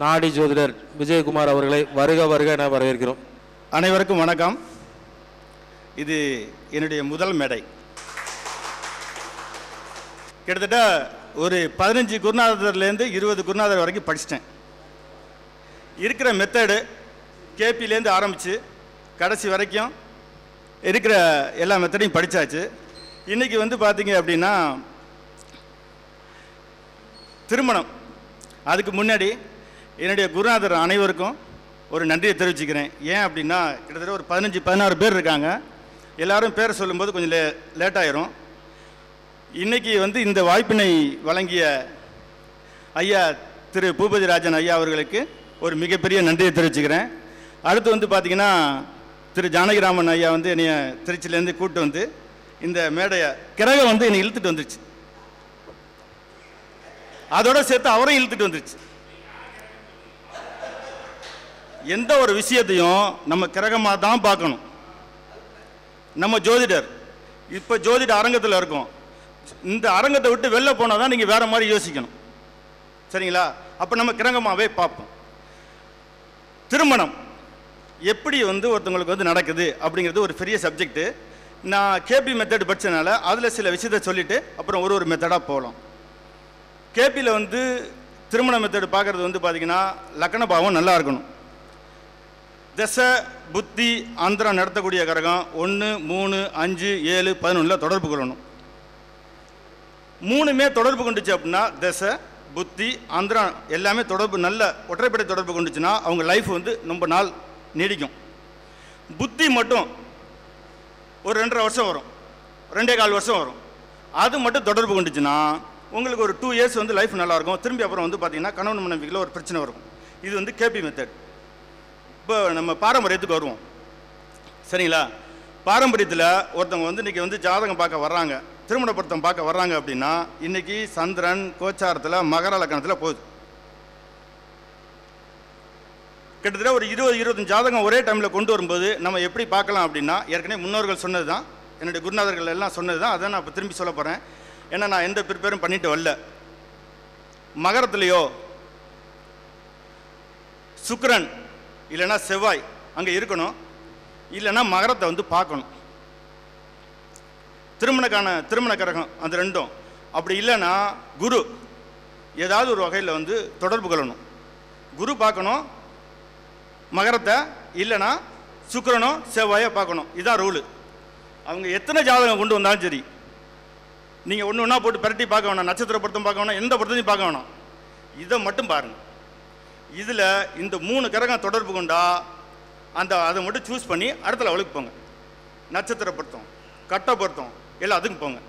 நாடி ஜோதிடர் விஜயகுமார் அவர்களை வருக வருக என வரவேற்கிறோம். அனைவருக்கும் வணக்கம். இது என்னுடைய முதல் மேடை. கிட்டத்தட்ட ஒரு 15 குருநாதர்லேருந்து 20 குருநாதர் வரைக்கும் படிச்சிட்டேன். இருக்கிற மெத்தடு கேபிலேருந்து ஆரம்பித்து கடைசி வரைக்கும் இருக்கிற எல்லா மெத்தடையும் படித்தாச்சு. இன்றைக்கி வந்து பார்த்தீங்க அப்படின்னா திருமணம். அதுக்கு முன்னாடி என்னுடைய குருநாதர் அனைவருக்கும் ஒரு நன்றியை தெரிவிச்சுக்கிறேன். ஏன் அப்படின்னா கிட்டத்தட்ட ஒரு 15-16 பேர் இருக்காங்க. எல்லோரும் பேரை சொல்லும்போது கொஞ்சம் லேட்டாயிரும். இன்றைக்கி வந்து இந்த வாய்ப்பினை வழங்கிய ஐயா திரு பூபதி ராஜன் ஐயா அவர்களுக்கு ஒரு மிகப்பெரிய நன்றியை தெரிவிச்சுக்கிறேன். அடுத்து வந்து பார்த்திங்கன்னா திரு ஜானகிராமன் ஐயா வந்து என்னைய திருச்சியிலேருந்து கூப்பிட்டு வந்து இந்த மேடையை கிரகம் வந்து என்னை இழுத்துட்டு வந்துருச்சு. அதோட சேர்த்து அவரையும் இழுத்துட்டு வந்துருச்சு. எந்த ஒரு விஷயத்தையும் நம்ம கிரகமாக தான் பார்க்கணும். நம்ம ஜோதிடர் இப்போ ஜோதிட அரங்கத்தில் இருக்கோம். இந்த அரங்கத்தை விட்டு வெளில போனால் தான் நீங்கள் வேறு மாதிரி யோசிக்கணும். சரிங்களா? அப்போ நம்ம கிரகமாகவே பார்ப்போம். திருமணம் எப்படி வந்து ஒருத்தவங்களுக்கு வந்து நடக்குது அப்படிங்கிறது ஒரு பெரிய சப்ஜெக்டு. நான் கேபி மெத்தட் படித்தனால அதில் சில விஷயத்தை சொல்லிவிட்டு அப்புறம் ஒரு மெத்தடாக போகலாம். கேபியில் வந்து திருமண மெத்தடு பார்க்குறது வந்து பார்த்திங்கன்னா லக்கண பாவம் நல்லா இருக்கணும். தசை புத்தி அந்தரம் நடத்தக்கூடிய கிரகம் 1, 3, 5, 7, 11 தொடர்பு கொள்ளணும். 3மே தொடர்பு கொண்டுச்சு அப்படின்னா தசை புத்தி அந்தரம் எல்லாமே தொடர்பு நல்ல ஒற்றைப்படை தொடர்பு கொண்டுச்சுன்னா அவங்க லைஃப் வந்து ரொம்ப நாள் நீடிக்கும். புத்தி மட்டும் ஒரு 2.5 வருஷம் வரும், 2.25 வருஷம் வரும். அது மட்டும் தொடர்பு கொண்டுச்சுன்னா உங்களுக்கு ஒரு 2 இயர்ஸ் வந்து லைஃப் நல்லாயிருக்கும். திரும்பி அப்புறம் வந்து பார்த்திங்கன்னா கணவன் மனைவிக்குள்ள ஒரு பிரச்சனை வரும். இது வந்து கேபி மெத்தட். இப்போ நம்ம பாரம்பரியத்துக்கு வருவோம். சரிங்களா? பாரம்பரியத்தில் ஒருத்தவங்க வந்து இன்றைக்கி வந்து ஜாதகம் பார்க்க வர்றாங்க, திருமண பொருத்தம் பார்க்க வர்றாங்க அப்படின்னா இன்றைக்கி சந்திரன் கோச்சாரத்தில் மகர லக்கணத்தில் போகுது. கிட்டத்தட்ட ஒரு 20-25 ஜாதகம் ஒரே டைமில் கொண்டு வரும்போது நம்ம எப்படி பார்க்கலாம் அப்படின்னா ஏற்கனவே முன்னோர்கள் சொன்னது தான், என்னுடைய குருநாதர்கள் எல்லாம் சொன்னது தான். அதை நான் இப்போ திரும்பி சொல்ல போகிறேன். ஏன்னா நான் எந்த ப்ரிப்பேரும் பண்ணிட்டு வரல. மகரத்துலேயோ சுக்கிரன் இல்லைன்னா செவ்வாய் அங்கே இருக்கணும், இல்லைன்னா மகரத்தை வந்து பார்க்கணும். திருமண கிரகம் அந்த ரெண்டும். அப்படி இல்லைன்னா குரு ஏதாவது ஒரு வகையில் வந்து தொடர்பு கொள்ளணும். குரு பார்க்கணும் மகரத்தை, இல்லைன்னா சுக்கிரனோ செவ்வாயோ பார்க்கணும். இதுதான் ரூலு. அவங்க எத்தனை ஜாதகம் கொண்டு வந்தாலும் சரி, நீங்கள் ஒன்று ஒன்றா போட்டு பரட்டி பார்க்க வேணாம், நட்சத்திர பொருத்தம் பார்க்க வேணாம், எந்த பொருத்தத்தையும் பார்க்க வேணாம். இதை மட்டும் பாருங்கள். இதில் இந்த 3 கிரகம் தொடர்பு கொண்டா அதை மட்டும் சூஸ் பண்ணி அடுத்த லெவலுக்கு போங்க. நட்சத்திர பொருத்தம், கட்ட பொருத்தம் எல்லாம் அதுக்கு போங்க.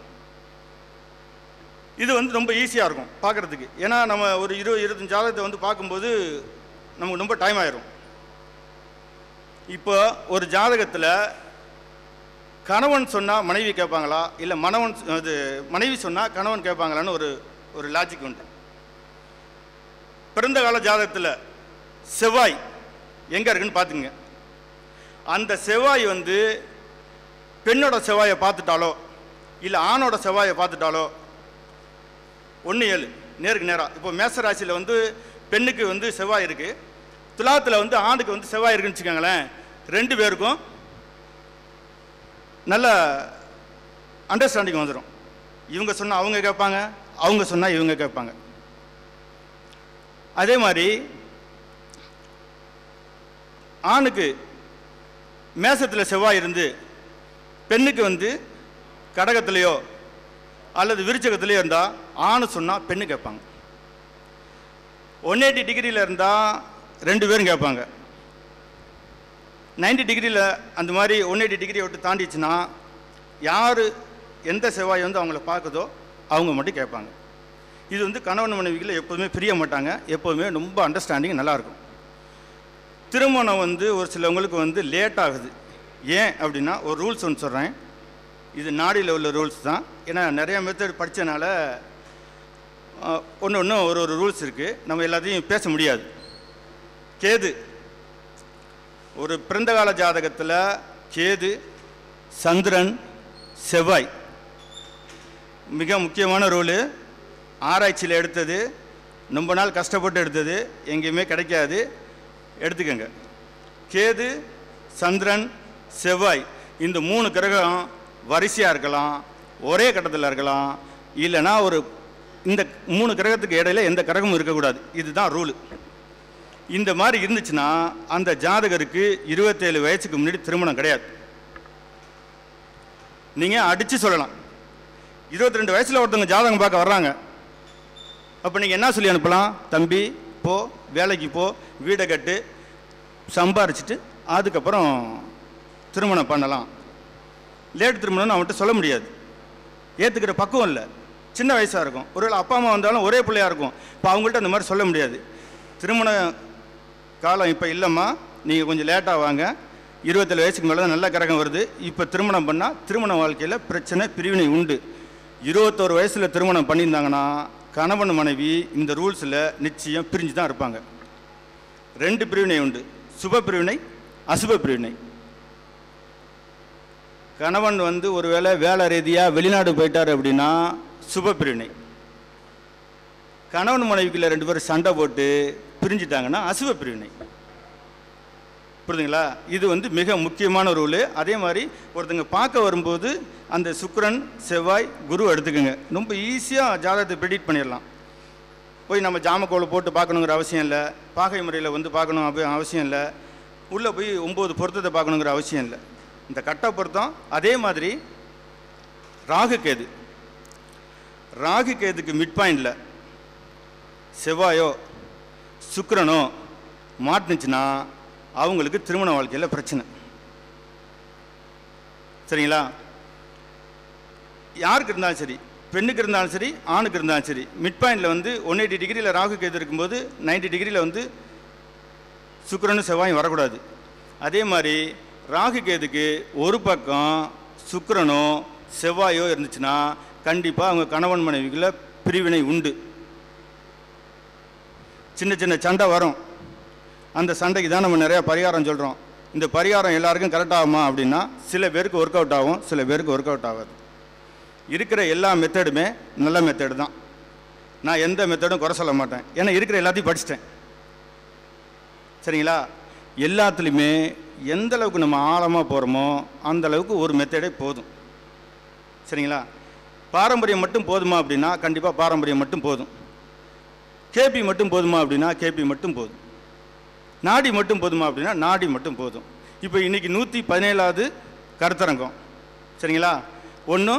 இது வந்து ரொம்ப ஈஸியாக இருக்கும் பார்க்குறதுக்கு. ஏன்னா நம்ம ஒரு 20-25 ஜாதகத்தை வந்து பார்க்கும்போது நமக்கு ரொம்ப டைம் ஆயிரும். இப்போ ஒரு ஜாதகத்தில் கணவன் சொன்னால் மனைவி கேட்பாங்களா, இல்லை மனைவி சொன்னால் கணவன் கேட்பாங்களான்னு ஒரு லாஜிக் உண்டு. பிறந்த கால ஜாதகத்தில் செவ்வாய் எங்கே இருக்குன்னு பார்த்துங்க. அந்த செவ்வாய் வந்து பெண்ணோட செவ்வாயை பார்த்துட்டாலோ இல்லை ஆணோட செவ்வாயை பார்த்துட்டாலோ 1-7 நேருக்கு நேராக. இப்போ மேசராசியில் வந்து பெண்ணுக்கு வந்து செவ்வாய் இருக்குது, துலாத்தில் வந்து ஆணுக்கு வந்து செவ்வாய் இருக்குன்னு வச்சுக்கோங்களேன். 2 பேருக்கும் நல்ல அண்டர்ஸ்டாண்டிங் வந்துடும். இவங்க சொன்னால் அவங்க கேட்பாங்க, அவங்க சொன்னால் இவங்க கேட்பாங்க. அதே மாதிரி ஆணுக்கு மேசத்தில் செவ்வாய் இருந்து பெண்ணுக்கு வந்து கடகத்திலேயோ அல்லது விருச்சகத்திலேயோ இருந்தால் ஆணு சொன்னால் பெண்ணு கேட்பாங்க. 180 டிகிரியில் இருந்தால் 2 பேரும் கேட்பாங்க. 90 டிகிரியில் அந்த மாதிரி 180 டிகிரியை விட்டு தாண்டிச்சுன்னா யார் எந்த செவ்வாய் வந்து அவங்கள பார்க்குதோ அவங்க மட்டும் கேட்பாங்க. இது வந்து கணவன் மனைவிகளை எப்போதுமே பிரிய மாட்டாங்க, எப்போதுமே ரொம்ப அண்டர்ஸ்டாண்டிங் நல்லாயிருக்கும். திருமணம் வந்து ஒரு சிலவங்களுக்கு வந்து லேட் ஆகுது. ஏன் அப்படின்னா ஒரு ரூல்ஸ் ஒன்று சொல்கிறேன். இது நாடியில் உள்ள ரூல்ஸ் தான். ஏன்னா நிறைய மெத்தட் படித்தனால ஒன்று ஒரு ரூல்ஸ் இருக்குது. நம்ம எல்லாத்தையும் பேச முடியாது. கேது ஒரு பிறந்த கால ஜாதகத்தில் கேது, சந்திரன், செவ்வாய் மிக முக்கியமான ரோலு. ஆராய்ச்சியில் எடுத்தது ரொம்ப நாள் கஷ்டப்பட்டு எடுத்தது, எங்கேயுமே கிடைக்காது. எடுத்துக்கங்க. கேது, சந்திரன், செவ்வாய் இந்த 3 கிரகம் வரிசையாக இருக்கலாம், ஒரே கட்டத்தில் இருக்கலாம், இல்லைன்னா இந்த 3 கிரகத்துக்கு இடையில எந்த கிரகமும் இருக்கக்கூடாது. இதுதான் ரூலு. இந்த மாதிரி இருந்துச்சுன்னா அந்த ஜாதகருக்கு 27 வயசுக்கு முன்னாடி திருமணம் கிடையாது. நீங்கள் அடித்து சொல்லலாம். 22 வயசில் ஒருத்தவங்க ஜாதகம் பார்க்க வர்றாங்க, அப்போ நீங்கள் என்ன சொல்லி அனுப்பலாம்? தம்பி போ, வேலைக்கு போ, வீடை கட்டு, சம்பாரிச்சிட்டு அதுக்கப்புறம் திருமணம் பண்ணலாம். லேட் திருமணம்னு அவன்கிட்ட சொல்ல முடியாது. ஏற்றுக்கிற பக்குவம் இல்லை, சின்ன வயசாக இருக்கும். ஒருவேளை அப்பா அம்மா வந்தாலும் ஒரே பிள்ளையாக இருக்கும். இப்போ அவங்கள்ட்ட அந்த மாதிரி சொல்ல முடியாது. திருமண காலம் இப்போ இல்லைம்மா, நீங்கள் கொஞ்சம் லேட்டாக வாங்க, 27 வயசுக்கு மேலே தான் நல்ல கிரகம் வருது, இப்போ திருமணம் பண்ணால் திருமண வாழ்க்கையில் பிரச்சனை, பிரிவினை உண்டு. 21 வயசில் திருமணம் பண்ணியிருந்தாங்கன்னா கணவன் மனைவி இந்த ரூல்ஸில் நிச்சயம் பிரிஞ்சு தான் இருப்பாங்க. 2 பிரிவினை உண்டு, சுப பிரிவினை, அசுப பிரிவினை. கணவன் ஒருவேளை வேலை ரீதியாக வெளிநாடு போயிட்டார் அப்படின்னா சுப பிரிவினை. கணவன் மனைவிக்குள்ள 2 பேரும் சண்டை போட்டு பிரிஞ்சுட்டாங்கன்னா அசுப பிரிவினை. புரியுதுங்களா? இது மிக முக்கியமான ரூலு. அதே மாதிரி ஒருத்தங்க பார்க்க வரும்போது அந்த சுக்கிரன், செவ்வாய், குரு எடுத்துக்கோங்க. ரொம்ப ஈஸியாக ஜாதகத்தை ப்ரெடிக்ட் பண்ணிடலாம். போய் நம்ம ஜாமக்கோளை போட்டு பார்க்கணுங்கிற அவசியம் இல்லை, பாகை முறையில் பார்க்கணும் அவசியம் இல்லை, உள்ளே போய் 9 பொருத்தத்தை பார்க்கணுங்கிற அவசியம் இல்லை. இந்த கட்ட பொருத்தம். அதே மாதிரி ராகு கேது, ராகு கேதுக்கு மிட் பாயிண்டில் செவ்வாயோ சுக்கிரனோ மாட்டுனுச்சுன்னா அவங்களுக்கு திருமண வாழ்க்கையில் பிரச்சனை. சரிங்களா? யாருக்கு இருந்தாலும் சரி, பெண்ணுக்கு இருந்தாலும் சரி, ஆணுக்கு இருந்தாலும் சரி, மிட் பாயிண்டில் 180 டிகிரியில் ராகு கேது இருக்கும்போது 90 டிகிரியில் சுக்கிரனும் செவ்வாயும் வரக்கூடாது. அதே மாதிரி ராகு கேதுக்கு ஒரு பக்கம் சுக்கிரனோ செவ்வாயோ இருந்துச்சுன்னா கண்டிப்பாக அவங்க கணவன் மனைவிக்குள்ள பிரிவினை உண்டு. சின்ன சின்ன சண்டை வரும். அந்த சண்டைக்கு தான் நம்ம நிறையா பரிகாரம் சொல்கிறோம். இந்த பரிகாரம் எல்லாருக்கும் கரெக்டாகுமா அப்படின்னா சில பேருக்கு ஒர்க் அவுட் ஆகும், சில பேருக்கு ஒர்க் அவுட் ஆகாது. இருக்கிற எல்லா மெத்தடுமே நல்ல மெத்தடு தான். நான் எந்த மெத்தடும் குறை சொல்ல மாட்டேன், ஏன்னா இருக்கிற எல்லாத்தையும் படிச்சிட்டேன். சரிங்களா? எல்லாத்துலேயுமே எந்த அளவுக்கு நம்ம ஆழமாக போகிறோமோ அந்த அளவுக்கு ஒரு மெத்தடே போதும். சரிங்களா? பாரம்பரியம் மட்டும் போதுமா அப்படின்னா கண்டிப்பாக பாரம்பரியம் மட்டும் போதும். கேபி மட்டும் போதுமா அப்படின்னா கேபி மட்டும் போதும். நாடி மட்டும் போதுமா அப்படின்னா நாடி மட்டும் போதும். இப்போ இன்றைக்கி 117வது கருத்தரங்கம். சரிங்களா? 1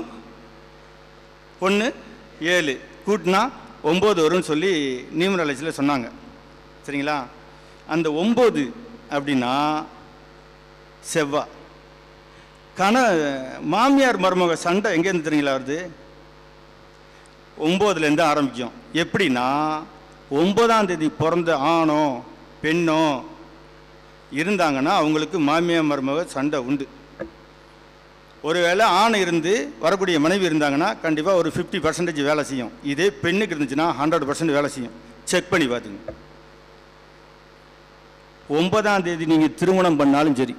1 7 கூட்டினா 9 வரும்னு சொல்லி நியூமராலஜியில் சொன்னாங்க. சரிங்களா? அந்த 9 அப்படின்னா செவ்வாய். மாமியார் மருமக சண்டை எங்கேருந்து தெரியுங்களா வருது? 9லேருந்து ஆரம்பிக்கும். எப்படின்னா 9ஆம் தேதி பிறந்த ஆணோ பெண்ணோ இருந்தாங்கன்னா அவங்களுக்கு மாமியார் மருமக சண்டை உண்டு. ஒருவேளை ஆண் இருந்து வரக்கூடிய மனைவி இருந்தாங்கன்னா கண்டிப்பாக ஒரு 50% வேலை செய்யும். இதே பெண்ணுக்கு இருந்துச்சுன்னா 100% வேலை செய்யும். செக் பண்ணி பார்த்துங்க. 9ஆம் தேதி நீங்கள் திருமணம் பண்ணாலும் சரி,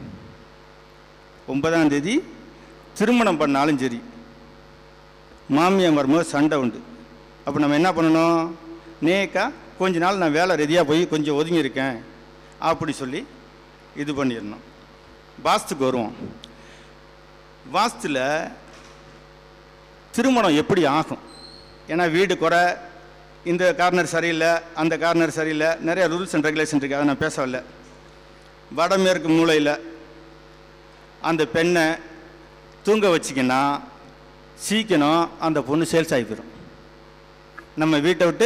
9ஆம் தேதி திருமணம் பண்ணாலும் சரி, மாமியார் மருமக சண்டை உண்டு. அப்போ நம்ம என்ன பண்ணணும்? நேக்கா கொஞ்ச நாள் நான் வேலை ரெடியாக போய் கொஞ்சம் ஒதுங்கியிருக்கேன் அப்படி சொல்லி இது பண்ணிடணும். வாஸ்துக்கு வருவோம். வாஸ்துவில் திருமணம் எப்படி ஆகும்? ஏன்னா வீடு குறை, இந்த கார்னர் சரியில்லை, அந்த கார்னர் சரியில்லை, நிறைய ரூல்ஸ் அண்ட் ரெகுலேஷன் இருக்குது, அதை நான் பேசவில்லை. வடமேற்கு மூலையில் அந்த பெண்ணை தூங்க வச்சிங்கன்னா சீக்கிரம் அந்த பொண்ணு சேல்ஸ் ஆகி போயிடும். நம்ம வீட்டை விட்டு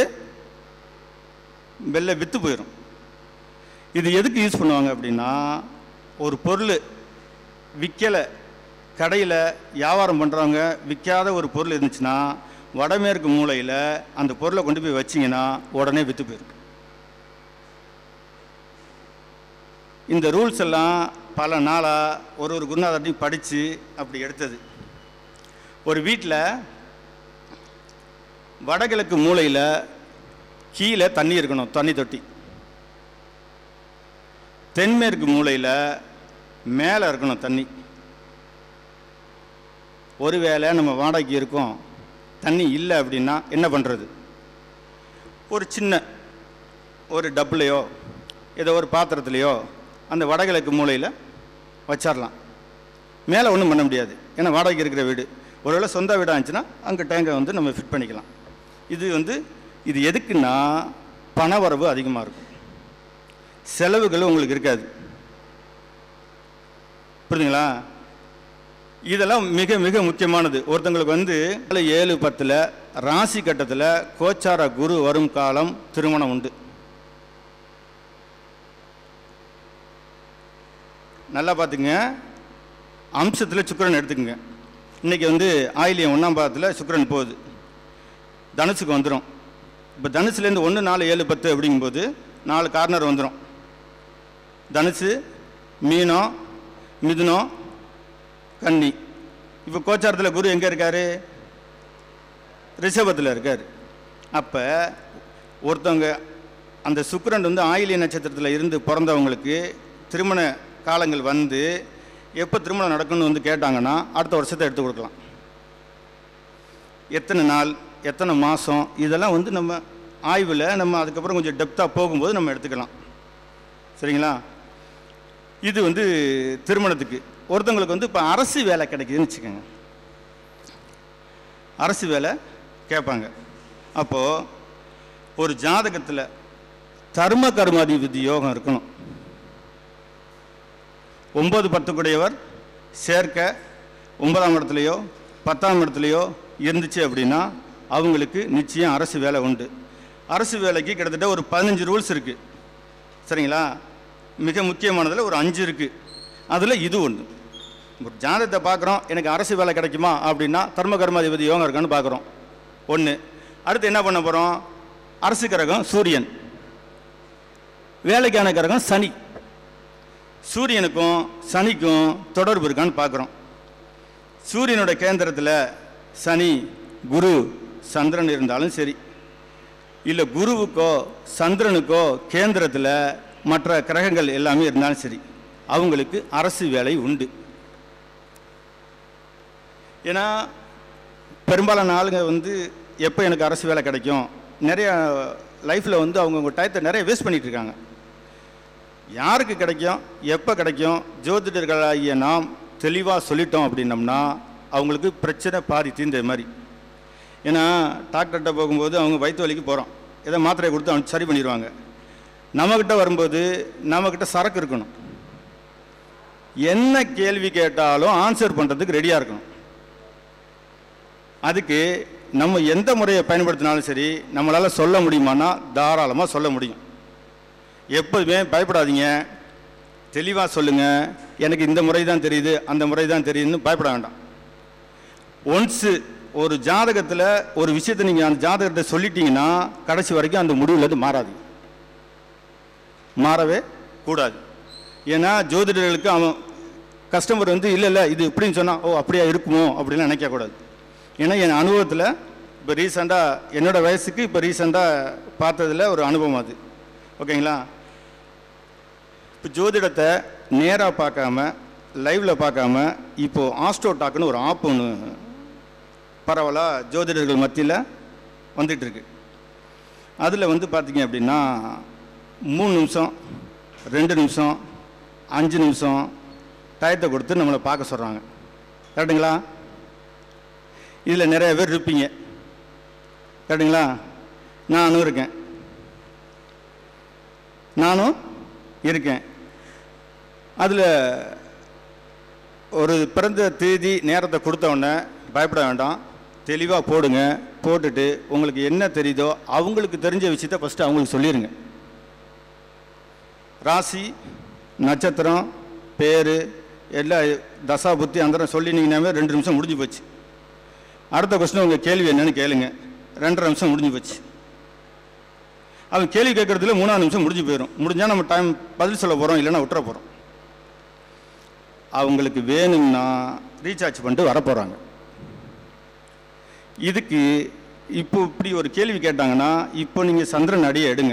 வெளில விற்று போயிடும். இது எதுக்கு யூஸ் பண்ணுவாங்க அப்படின்னா, ஒரு பொருள் விற்கலை, கடையில் வியாபாரம் பண்ணுறவங்க விற்காத ஒரு பொருள் இருந்துச்சுன்னா வடமேற்கு மூலையில் அந்த பொருளை கொண்டு போய் வச்சிங்கன்னா உடனே விற்று போயிடும். இந்த ரூல்ஸ் எல்லாம் பல நாளாக ஒரு குருநாதர்டையும் படித்து அப்படி எடுத்தது. ஒரு வீட்டில் வடகிழக்கு மூலையில் கீழே தண்ணி இருக்கணும், தண்ணி தொட்டி. தென்மேற்கு மூலையில் மேலே இருக்கணும் தண்ணி. ஒருவேளை நம்ம வாடகைக்கு இருக்கோம், தண்ணி இல்லை அப்படின்னா என்ன பண்ணுறது? ஒரு சின்ன ஒரு டப்புலையோ ஏதோ ஒரு பாத்திரத்துலையோ அந்த வடகிழக்கு மூலையில் வச்சிடலாம். மேலே ஒன்றும் பண்ண முடியாது, ஏன்னா வாடகைக்கு இருக்கிற வீடு. ஒருவேளை சொந்த வீடாக இருந்துச்சுன்னா அங்கே டேங்கை வந்து நம்ம ஃபிட் பண்ணிக்கலாம். இது எதுக்குன்னா பணவரவு அதிகமாக இருக்கும், செலவுகள் உங்களுக்கு இருக்காது. புரியுதுங்களா? இதெல்லாம் மிக மிக முக்கியமானது. ஒருத்தங்களுக்கு வந்து 7-10 ராசி கட்டத்தில் கோச்சார குரு வரும் காலம் திருமணம் உண்டு. நல்லா பார்த்துங்க. அம்சத்தில் சுக்கிரன் எடுத்துக்கங்க. இன்றைக்கி வந்து ஆயிலியம் 1ஆம் பாதத்தில் சுக்கிரன் போகுது, தனுசுக்கு வந்துடும். இப்போ தனுசுலேருந்து 1, 4, 7, 10 அப்படிங்கும்போது 4 கார்னர் வந்துடும். தனுசு, மீனம், மிதுனம், கன்னி. இப்போ கோச்சாரத்தில் குரு எங்கே இருக்கார்? ரிஷபத்தில் இருக்கார். அப்போ ஒருத்தவங்க அந்த சுக்கிரன் வந்து ஆயிலிய நட்சத்திரத்தில் இருந்து பிறந்தவங்களுக்கு திருமண காலங்கள் வந்து எப்போ திருமணம் நடக்குன்னு வந்து கேட்டாங்கன்னா அடுத்த வருஷத்தை எடுத்து கொடுக்கலாம். எத்தனை நாள், எத்தனை மாதம், இதெல்லாம் வந்து நம்ம ஆய்வில் நம்ம அதுக்கப்புறம் கொஞ்சம் டெப்த்தாக போகும்போது நம்ம எடுத்துக்கலாம். சரிங்களா? இது வந்து திருமணத்துக்கு. ஒருத்தவங்களுக்கு வந்து இப்போ அரசு வேலை கிடைக்குதுன்னு வச்சுக்கோங்க, அரசு வேலை கேட்பாங்க. அப்போது ஒரு ஜாதகத்தில் தர்ம கர்மாதிபதி யோகம் இருக்கணும். 9-10 கூடையவர் சேர்க்க 9ஆம் இடத்துலையோ 10ஆம் இடத்துலையோ இருந்துச்சு அப்படின்னா அவங்களுக்கு நிச்சயம் அரசு வேலை உண்டு. அரசு வேலைக்கு கிட்டத்தட்ட ஒரு 15 ரூல்ஸ் இருக்குது. சரிங்களா? மிக முக்கியமானதில் ஒரு 5 இருக்குது. அதில் இது ஒன்று. ஒரு ஜாதகத்தை பார்க்குறோம், எனக்கு அரசு வேலை கிடைக்குமா அப்படின்னா தர்ம கர்மாதிபதி யோகம் இருக்கான்னு பார்க்குறோம். ஒன்று. அடுத்து என்ன பண்ண போகிறோம்? அரசு கிரகம் சூரியன், வேலைக்கான கிரகம் சனி. சூரியனுக்கும் சனிக்கும் தொடர்பு இருக்கான்னு பார்க்குறோம். சூரியனோட கேந்திரத்தில் சனி, குரு, சந்திரன் இருந்தாலும் சரி, இல்லை குருவுக்கோ சந்திரனுக்கோ கேந்திரத்தில் மற்ற கிரகங்கள் எல்லாமே இருந்தாலும் சரி, அவங்களுக்கு அரசு வேலை உண்டு. ஏன்னா பெரும்பாலான ஆளுங்க வந்து எப்போ எனக்கு அரசு வேலை கிடைக்கும், நிறைய லைஃப்பில் வந்து அவங்க டயத்தை நிறைய வேஸ்ட் பண்ணிகிட்டு இருக்காங்க. யாருக்கு கிடைக்கும், எப்போ கிடைக்கும், ஜோதிடர்களாகிய நாம் தெளிவாக சொல்லிட்டோம் அப்படின்னம்னா அவங்களுக்கு பிரச்சனை பாதி தீர்ந்த மாதிரி. ஏன்னா டாக்டர்கிட்ட போகும்போது அவங்க வயிற்று வலிக்கு போகிறோம், ஏதோ மாத்திரையை கொடுத்து அவங்க சரி பண்ணிடுவாங்க. நம்மக்கிட்ட வரும்போது நம்மக்கிட்ட சரக்கு இருக்கணும், என்ன கேள்வி கேட்டாலும் ஆன்சர் பண்ணுறதுக்கு ரெடியாக இருக்கணும். அதுக்கு நம்ம எந்த முறையை பயன்படுத்தினாலும் சரி நம்மளால் சொல்ல முடியுமானா தாராளமாக சொல்ல முடியும். எப்போதுமே பயப்படாதீங்க, தெளிவாக சொல்லுங்கள். எனக்கு இந்த முறை தான் தெரியுது, அந்த முறை தான் தெரியுதுன்னு பயப்பட வேண்டாம். ஒன்ஸு ஒரு ஜாதகத்தில் ஒரு விஷயத்தை நீங்கள் அந்த ஜாதகத்தை சொல்லிட்டீங்கன்னா கடைசி வரைக்கும் அந்த முடிவுலேருந்து மாறாது, மாறவே கூடாது. ஏன்னா ஜோதிடர்களுக்கு அவன் கஸ்டமர் வந்து இல்லை இது இப்படின்னு சொன்னால் ஓ அப்படியா இருக்குமோ அப்படின்னு நினைக்கக்கூடாது. ஏன்னா என் அனுபவத்தில் இப்போ ரீசெண்டாக என்னோடய வயசுக்கு இப்போ ரீசெண்டாக பார்த்ததில் ஒரு அனுபவம் அது. ஓகேங்களா? இப்போ ஜோதிடத்தை நேராக பார்க்காம லைவில் பார்க்காம இப்போது ஆஸ்ட்ரோடாக்னு ஒரு ஆப் ஒன்று பரவலாக ஜோதிடர்கள் மத்தியில் வந்துட்டுருக்கு. அதில் வந்து பார்த்திங்க அப்படின்னா 3 நிமிஷம், 2 நிமிஷம், 5 நிமிஷம் டயத்தை கொடுத்து நம்மளை பார்க்க சொல்கிறாங்க. கரெக்டுங்களா? இதில் நிறைய பேர் இருப்பீங்க. கரெக்டுங்களா? நானும் இருக்கேன். அதில் ஒரு பிறந்த தேதி நேரத்தை கொடுத்தவுடனே பயப்பட வேண்டாம், தெளிவாக போடுங்க. போட்டுட்டு உங்களுக்கு என்ன தெரியுதோ அவங்களுக்கு தெரிஞ்ச விஷயத்தை ஃபஸ்ட்டு அவங்களுக்கு சொல்லிடுங்க. ராசி, நட்சத்திரம், பேர் எல்லா தசா புத்தி அந்தரம் சொல்லினீங்கன்னாவே 2 நிமிஷம் முடிஞ்சு போச்சு. அடுத்த கொஸ்டின் உங்கள் கேள்வி என்னன்னு கேளுங்க, 2.5 நிமிஷம் முடிஞ்சு போச்சு. அவன் கேள்வி கேட்குறதுல 3ஆம் நிமிஷம் முடிஞ்சு போயிடும். முடிஞ்சால் நம்ம டைம் பதில் சொல்ல போகிறோம், இல்லைன்னா விட்டுற போகிறோம். அவங்களுக்கு வேணும்னா ரீசார்ஜ் பண்ணிட்டு வர போகிறாங்க. இதுக்கு இப்போ இப்படி ஒரு கேள்வி கேட்டாங்கன்னா இப்போ நீங்கள் சந்திரன் அடியை எடுங்க,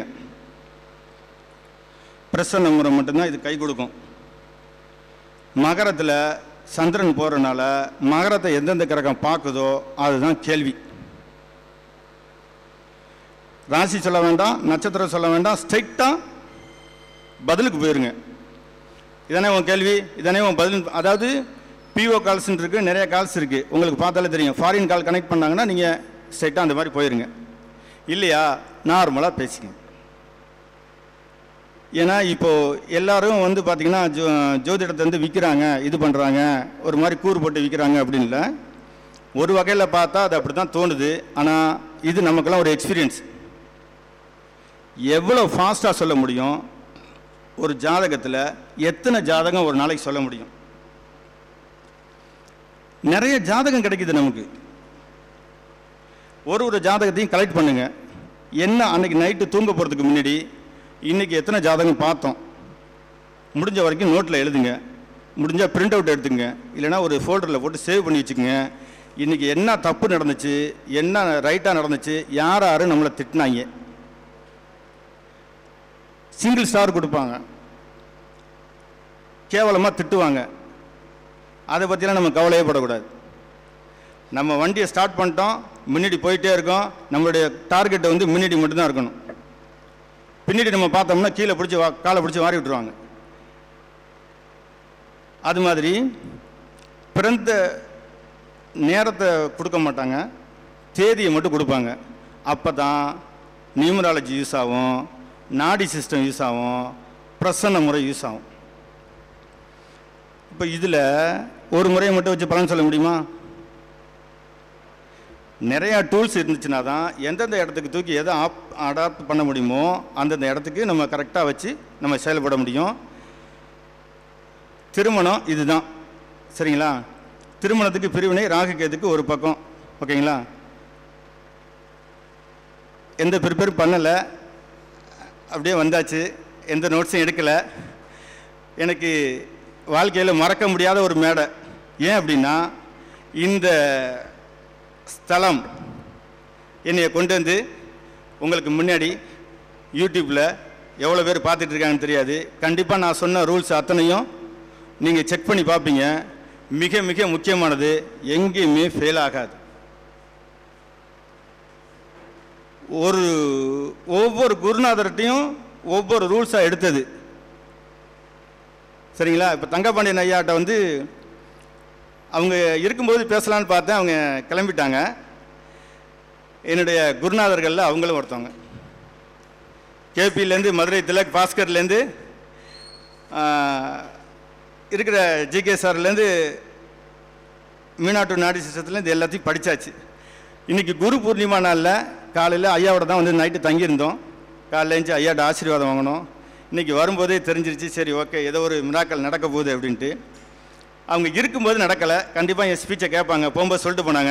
பிரசன்ன முறை மட்டும்தான் இது கை கொடுக்கும். மகரத்தில் சந்திரன் போகிறனால மகரத்தை எந்தெந்த கிரகம் பார்க்குதோ அதுதான் கேள்வி. ராசி சொல்ல வேண்டாம், நட்சத்திரம் சொல்ல வேண்டாம், ஸ்ட்ரைட்டாக பதிலுக்கு போயிருங்க. இதானே உன் கேள்வி, இதானே உன் பதில். அதாவது பிஓ கால்ஸ்ன்னு இருக்குது, நிறைய கால்ஸ் இருக்குது, உங்களுக்கு பார்த்தாலே தெரியும். ஃபாரின் கால் கனெக்ட் பண்ணாங்கன்னா நீங்கள் ஸ்ட்ரைட்டாக அந்த மாதிரி போயிருங்க. இல்லையா நார்மலாக பேசிங்க. ஏன்னா இப்போது எல்லோரும் வந்து பார்த்திங்கன்னா ஜோதிடத்தை வந்து விற்கிறாங்க, இது பண்ணுறாங்க, ஒரு மாதிரி கூறு போட்டு விற்கிறாங்க அப்படின்னு இல்லை. ஒரு வகையில் பார்த்தா அது அப்படி தான் தோணுது. ஆனால் இது நமக்கெல்லாம் ஒரு எக்ஸ்பீரியன்ஸ். எவ்வளோ ஃபாஸ்ட்டாக சொல்ல முடியும், ஒரு ஜாதகத்தில் எத்தனை ஜாதகம் ஒரு நாளைக்கு சொல்ல முடியும். நிறைய ஜாதகம் கிடைக்குது நமக்கு. ஒரு ஜாதகத்தையும் கலெக்ட் பண்ணுங்கள். என்ன அன்றைக்கி நைட்டு தூங்க போகிறதுக்கு முன்னாடி இன்றைக்கி எத்தனை ஜாதகம் பார்த்தோம், முடிஞ்ச வரைக்கும் நோட்டில் எழுதுங்க. முடிஞ்சால் பிரிண்ட் அவுட் எடுத்துங்க, இல்லைனா ஒரு ஃபோல்டரில் போட்டு சேவ் பண்ணி வச்சுக்கோங்க. இன்றைக்கி என்ன தப்பு நடந்துச்சு, என்ன ரைட்டாக நடந்துச்சு, யார் யாரும் நம்மளை திட்டினாங்க. சிங்கிள் ஸ்டார் கொடுப்பாங்க, கேவலமாக திட்டுவாங்க. அதை பற்றிலாம் நம்ம கவலையே படக்கூடாது. நம்ம வண்டியை ஸ்டார்ட் பண்ணிட்டோம், முன்னாடி போயிட்டே இருக்கோம். நம்மளுடைய டார்கெட்டை வந்து முன்னாடி மட்டும்தான் இருக்கணும். பின்னாடி நம்ம பார்த்தோம்னா கீழே பிடிச்சி காலை பிடிச்சி வாரி விட்டுருவாங்க. அது மாதிரி பிறந்த நேரத்தை கொடுக்க மாட்டாங்க, தேதியை மட்டும் கொடுப்பாங்க. அப்போ தான் நியூமராலஜி யூஸ் ஆகும், நாடி சிஸ்டம் யூஸ் ஆகும், பிரசன்ன முறை யூஸ் ஆகும். இப்போ இதில் ஒரு முறையை மட்டும் வச்சு பலன் சொல்ல முடியுமா? நிறையா டூல்ஸ் இருந்துச்சுன்னா தான் எந்தெந்த இடத்துக்கு தூக்கி எதை அடாப்ட் பண்ண முடியுமோ அந்தந்த இடத்துக்கு நம்ம கரெக்டாக வச்சு நம்ம செயல்பட முடியும். திருமணம் இதுதான், சரிங்களா? திருமணத்துக்கு பிரிவினை ராகு கேதுக்கு ஒரு பக்கம், ஓகேங்களா? எந்த ப்ரிப்பேர் பண்ணலை, அப்படியே வந்தாச்சு, எந்த நோட்ஸும் எடுக்கலை. எனக்கு வாழ்க்கையில் மறக்க முடியாத ஒரு மேடை. ஏன் அப்படின்னா, இந்த ஸ்தலம் என்னையை கொண்டு வந்து உங்களுக்கு முன்னாடி யூடியூப்பில் எவ்வளோ பேர் பார்த்துட்டு இருக்காங்கன்னு தெரியாது. கண்டிப்பாக நான் சொன்ன ரூல்ஸ் அத்தனையும் நீங்கள் செக் பண்ணி பார்ப்பீங்க. மிக மிக முக்கியமானது, எங்கேயுமே ஃபெயில் ஆகாது. ஒவ்வொரு குருநாதர்கிட்டையும் ஒவ்வொரு ரூல்ஸாக எடுத்தது, சரிங்களா? இப்போ தங்கபாண்டியன் ஐயாட்ட வந்து அவங்க இருக்கும்போது பேசலான்னு பார்த்தேன், அவங்க கிளம்பிட்டாங்க. என்னுடைய குருநாதர்களில் அவங்களும் ஒருத்தவங்க. கேபிலேருந்து மதுரை திலக் பாஸ்கர்லேருந்து இருக்கிற ஜிகே சார்லேருந்து மீனாட்டு நாடி சிஸ்டத்துலேருந்து எல்லாத்தையும் படித்தாச்சு. இன்றைக்கி குரு பூர்ணிமா நாளில் காலையில் ஐயாவோட தான் வந்து நைட்டு தங்கியிருந்தோம். காலையில் எழுந்து ஐயாவோட ஆசீர்வாதம் வாங்கணும். இன்றைக்கி வரும்போதே தெரிஞ்சிருச்சு, சரி ஓகே ஏதோ ஒரு மிராக்கள் நடக்க போகுது அப்படின்ட்டு. அவங்க இருக்கும்போது நடக்கலை, கண்டிப்பாக என் ஸ்பீச்சை கேட்பாங்க. போகும்போது சொல்லிட்டு போனாங்க,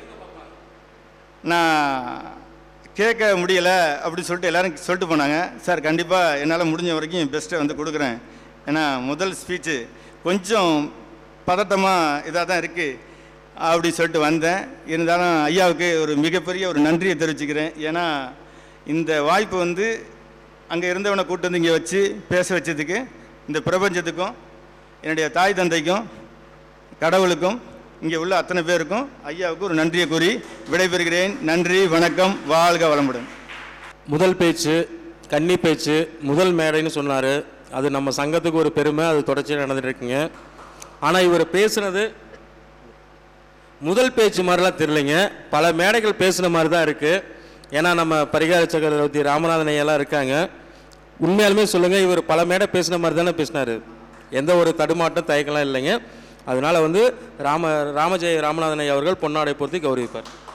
நான் கேட்க முடியலை அப்படின்னு சொல்லிட்டு எல்லோரும் சொல்லிட்டு போனாங்க. சார் கண்டிப்பாக என்னால் முடிஞ்ச வரைக்கும் என் பெஸ்ட்டை வந்து கொடுக்குறேன். ஏன்னா முதல் ஸ்பீச்சு கொஞ்சம் பதட்டமாக இதாக தான் இருக்குது அப்படின்னு சொல்லிட்டு வந்தேன். இருந்தாலும் ஐயாவுக்கு ஒரு மிகப்பெரிய ஒரு நன்றியை தெரிவிச்சுக்கிறேன். ஏன்னா இந்த வாய்ப்பு வந்து அங்கே இருந்தவனை கூப்பிட்டு வந்து இங்கே வச்சு பேச வச்சதுக்கு இந்த பிரபஞ்சத்துக்கும் என்னுடைய தாய் தந்தைக்கும் கடவுளுக்கும் இங்கே உள்ள அத்தனை பேருக்கும் ஐயாவுக்கு ஒரு நன்றியை கூறி விடைபெறுகிறேன். நன்றி, வணக்கம், வாழ்க வளமுடன். முதல் பேச்சு கன்னி பேச்சு முதல் மேடைன்னு சொன்னார். அது நம்ம சங்கத்துக்கு ஒரு பெருமை, அது தொடர்ச்சியாக நடந்துட்டு இருக்குங்க. ஆனால் இவர் பேசுனது முதல் பேச்சு மாதிரிலாம் தெரியலைங்க, பல மேடைகள் பேசுன மாதிரி தான் இருக்குது. ஏன்னா நம்ம பரிகார சக்கரவர்த்தி ராமநாதன் ஐயெல்லாம் இருக்காங்க. உண்மையாலுமே சொல்லுங்கள், இவர் பல மேடை பேசின மாதிரி தானே பேசினார், எந்த ஒரு தடுமாட்டம் தயக்கலாம் இல்லைங்க. அதனால் வந்து ராமஜெய ராமநாதன் ஐயா அவர்கள் பொன்னாடை பொருத்தி கௌரவிப்பார்.